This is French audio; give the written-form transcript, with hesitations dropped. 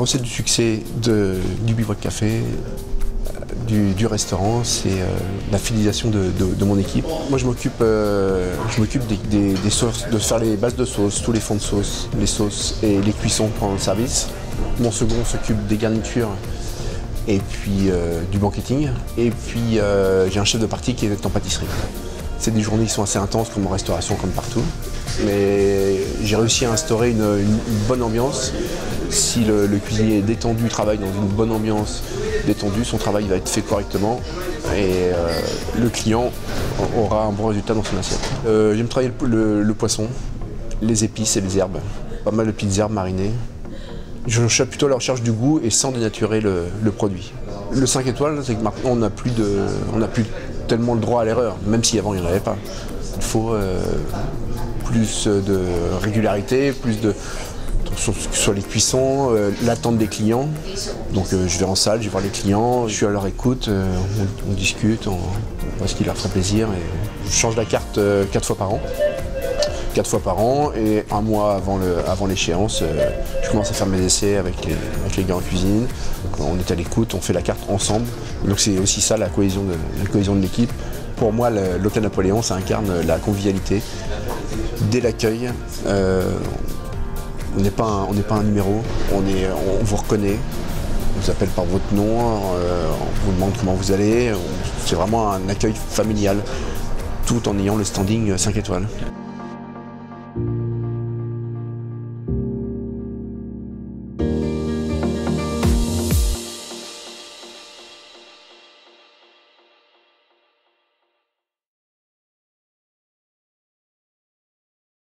recette du succès du Bivouac Café, du restaurant, c'est la fidélisation de mon équipe. Moi je m'occupe des sauces, de faire les bases de sauce, tous les fonds de sauce, les sauces et les cuissons pendant le service. Mon second s'occupe des garnitures et puis du banqueting. Et puis j'ai un chef de partie qui est en pâtisserie. C'est des journées qui sont assez intenses comme en restauration, comme partout. Mais j'ai réussi à instaurer une bonne ambiance. Si le cuisinier est détendu, travaille dans une bonne ambiance détendue, son travail va être fait correctement et le client aura un bon résultat dans son assiette. J'aime travailler le poisson, les épices et les herbes. Pas mal de petites herbes marinées. Je suis plutôt à la recherche du goût et sans dénaturer le produit. Le 5 étoiles, c'est que maintenant on n'a plus tellement le droit à l'erreur, même si avant il n'y en avait pas. Il faut plus de régularité, plus de sur les cuissons, l'attente des clients. Donc je vais en salle, je vais voir les clients, je suis à leur écoute, on discute, on voit ce qui leur ferait plaisir. Et je change la carte 4 fois par an. 4 fois par an et un mois avant l'échéance, je commence à faire mes essais avec les gars en cuisine. Donc, on est à l'écoute, on fait la carte ensemble. Donc c'est aussi ça la cohésion de l'équipe. Pour moi, l'Hôtel Napoléon, ça incarne la convivialité. Dès l'accueil, on n'est pas un numéro, on vous reconnaît, on vous appelle par votre nom, on vous demande comment vous allez. C'est vraiment un accueil familial, tout en ayant le standing 5 étoiles.